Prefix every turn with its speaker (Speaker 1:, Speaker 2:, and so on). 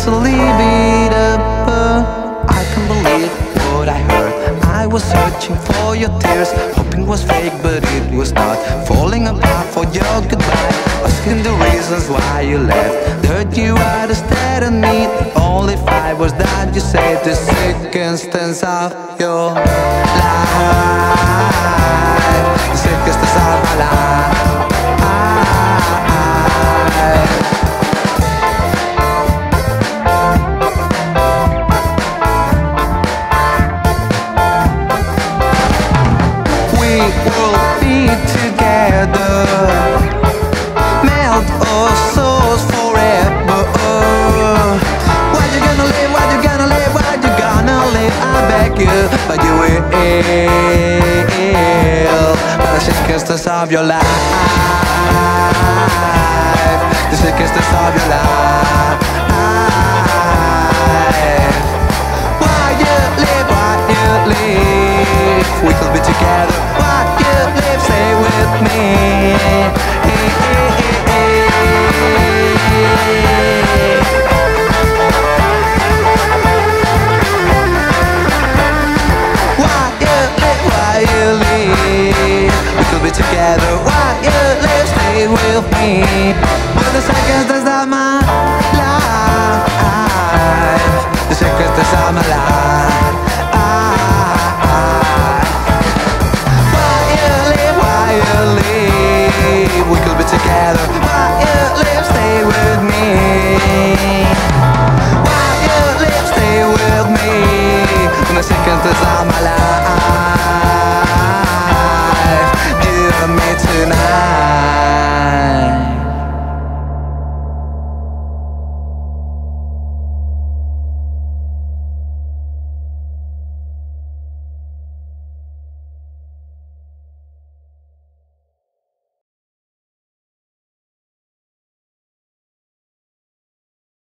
Speaker 1: to leave it up, but I can't believe what I heard. I was searching for your tears, hoping it was fake but it was not. Falling apart for your goodbye, asking the reasons why you left. Heard you out instead of me. The only fight was that you said the circumstance of your life, the circumstance of my life. We'll be together, melt our souls forever. Why you gonna live, why you gonna live, why you gonna live, I beg you. But you will, by the circumstance of your life, the circumstance of your life. Why you live, why you live, we could be together. Why you live, stay with me. Why you live, we could be together. Why you live, stay with me. For the circumstance of my life, the circumstance of my life. We could be together. Why you live, stay with me. Why you live, stay with me. In the circumstance